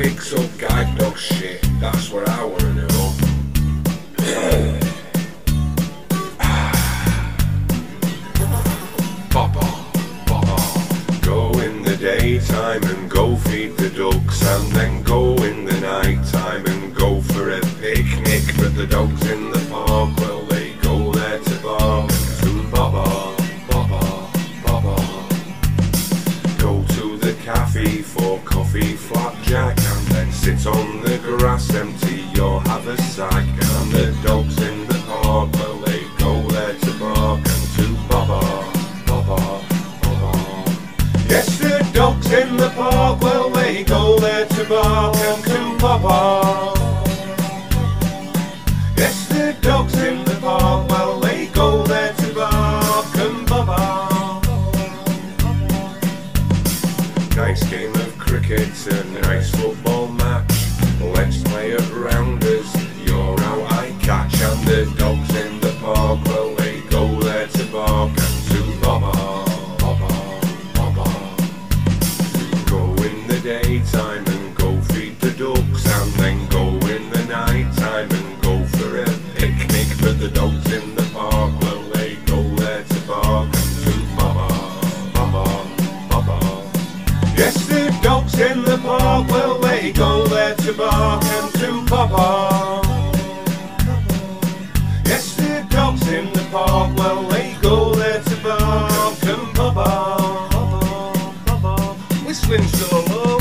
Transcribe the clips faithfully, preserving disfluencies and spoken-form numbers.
picks up guide dog shit? That's what I wanna know. Bobbar, Bobbar. Go in the daytime and go feed the ducks, and then go in the night time and go for a picnic. But the dogs in the park, well, they go there to bark. To Bobbar, Bobbar, Bobbar. Go to the cafe for coffee, flapjack, and then sit on the grass, empty your haversack. And the dogs in the park, well, they go there to bark. And to Bobbar, Bobbar, Bobbar. Yes, the dogs in the park, well, they go there to bark. And to Bobbar. Yes, the dogs in the park, well, they go there to bark. And Bobbar. Nice game of cricket, a nice football match. Let's play at rounders, you're out, I catch. And the dogs in the park, well, they go there to bark. And to Bobbar, Bobbar, Bobbar. Go in the daytime and go feed the ducks, and then go in the night time and go for a picnic. But the dogs in the park, well, they go there to bark. And to Bobbar, Bobbar, Bobbar. Yes, the dogs in the park, well, they go there to bark. And to Bobbar. Yes, the dogs in the park, well, they go there to bark. And Bobbar, Bobbar. Whistling solo.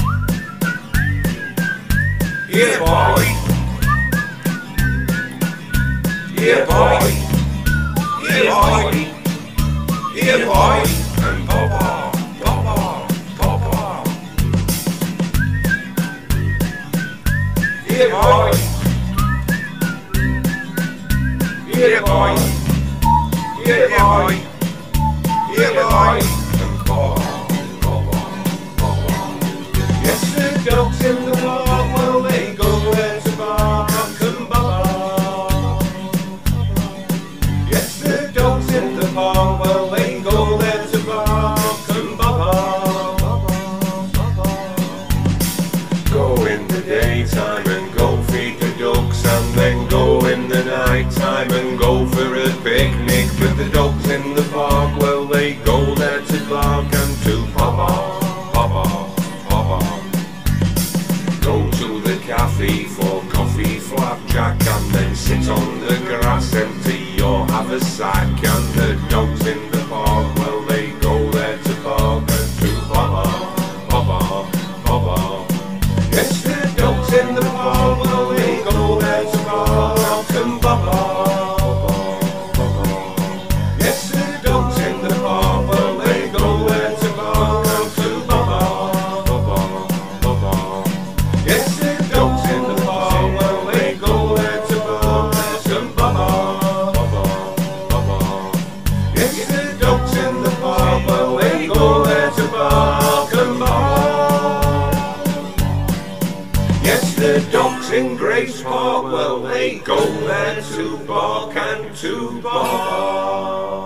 Yeah, boy. Yeah, boy. Yeah, boy. Yeah, boy. And Bobbar, Bobbar, Bobbar. Yeah, boy. Yeah, boy. Yeah, boy. Yeah, boy. And Bobbar, Bobbar, Bobbar. Yes, the dogs in the park, well, they go there to bark. And Bobbar. Yes, the dogs in the park, well, they go there to bark. And Bobbar, Bobbar. Go in the daytime and go feed the ducks, and then go in the night time and go for a picnic. But the dogs in the park, well, they go there to bark. And to Bobbar, Bobbar, Bobbar. Go to the cafe for coffee, flapjack, and then sit on the grass, empty your haversack. And the dogs in the park, well, they go there to bark. And to Bobbar, Bobbar, Bobbar. Yes, the dogs in the park, well, they go there to bark. And Bobbar, Bobbar. Yes, the dogs in the park, well, they go there to bark. And to Bobbar, Bobbar, Bobbar. Yes, the dogs in the park, well, they go there to bark. And Bobbar, Bobbar, Bobbar. Yes, the dogs in the park, well, they go there to bark. And Bobbar. Yes, the dogs in Grace Park, well, they go there to bark. And to Bobbar.